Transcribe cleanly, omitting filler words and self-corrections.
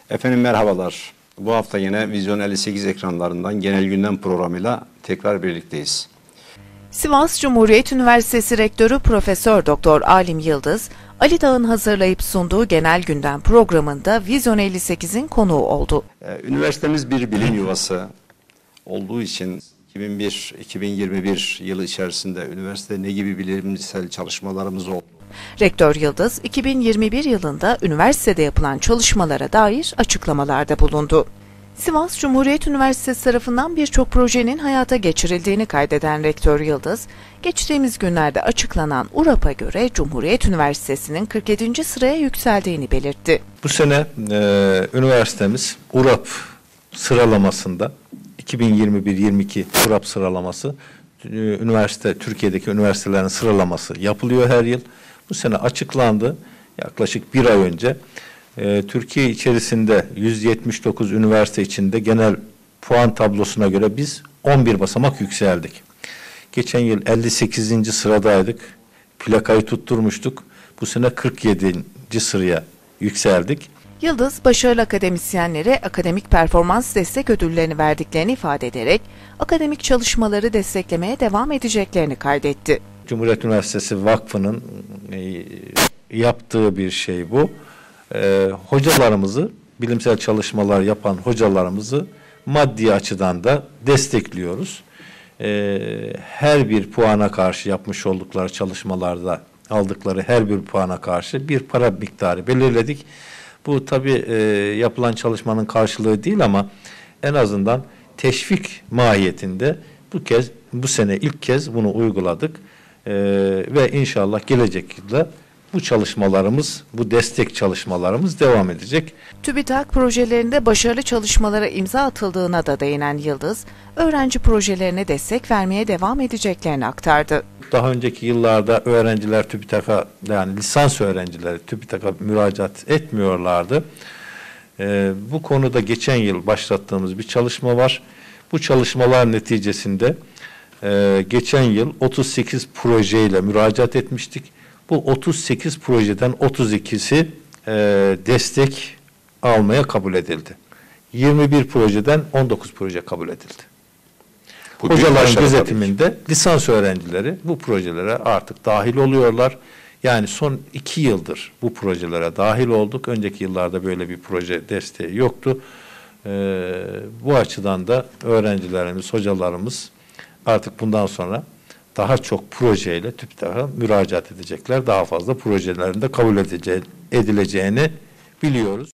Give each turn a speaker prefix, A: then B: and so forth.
A: Efendim merhabalar. Bu hafta yine Vizyon 58 ekranlarından genel gündem programıyla tekrar birlikteyiz.
B: Sivas Cumhuriyet Üniversitesi Rektörü Profesör Doktor Alim Yıldız, Ali Dağ'ın hazırlayıp sunduğu genel gündem programında Vizyon 58'in konuğu oldu.
A: Üniversitemiz bir bilim yuvası olduğu için 2001-2021 yılı içerisinde üniversite ne gibi bilimsel çalışmalarımız oldu?
B: Rektör Yıldız, 2021 yılında üniversitede yapılan çalışmalara dair açıklamalarda bulundu. Sivas Cumhuriyet Üniversitesi tarafından birçok projenin hayata geçirildiğini kaydeden Rektör Yıldız, geçtiğimiz günlerde açıklanan URAP'a göre Cumhuriyet Üniversitesi'nin 47. sıraya yükseldiğini belirtti.
C: Bu sene üniversitemiz URAP sıralamasında 2021-22 URAP sıralaması, Türkiye'deki üniversitelerin sıralaması yapılıyor her yıl. Bu sene açıklandı yaklaşık bir ay önce. Türkiye içerisinde 179 üniversite içinde genel puan tablosuna göre biz 11 basamak yükseldik. Geçen yıl 58. sıradaydık. Plakayı tutturmuştuk. Bu sene 47. sıraya yükseldik.
B: Yıldız, başarılı akademisyenlere akademik performans destek ödüllerini verdiklerini ifade ederek akademik çalışmaları desteklemeye devam edeceklerini kaydetti.
C: Cumhuriyet Üniversitesi Vakfı'nın yaptığı bir şey bu. Hocalarımızı, bilimsel çalışmalar yapan hocalarımızı maddi açıdan da destekliyoruz. Her bir puana karşı yapmış oldukları çalışmalarda aldıkları her bir puana karşı bir para miktarı belirledik. Bu tabii yapılan çalışmanın karşılığı değil ama en azından teşvik mahiyetinde bu sene ilk kez bunu uyguladık ve inşallah gelecek yılda bu çalışmalarımız, bu destek çalışmalarımız devam edecek.
B: TÜBİTAK projelerinde başarılı çalışmalara imza atıldığına da değinen Yıldız, öğrenci projelerine destek vermeye devam edeceklerini aktardı.
C: Daha önceki yıllarda öğrenciler TÜBİTAK'a, yani lisans öğrencileri TÜBİTAK'a müracaat etmiyorlardı. Bu konuda geçen yıl başlattığımız bir çalışma var. Bu çalışmalar neticesinde geçen yıl 38 projeyle müracaat etmiştik. Bu 38 projeden 32'si destek almaya kabul edildi. 21 projeden 19 proje kabul edildi. Hocaların gözetiminde lisans öğrencileri bu projelere artık dahil oluyorlar. Yani son 2 yıldır bu projelere dahil olduk. Önceki yıllarda böyle bir proje desteği yoktu. Bu açıdan da öğrencilerimiz, hocalarımız artık bundan sonra daha çok projeyle TÜBİTAK'a müracaat edecekler. Daha fazla projelerinde kabul edileceğini biliyoruz.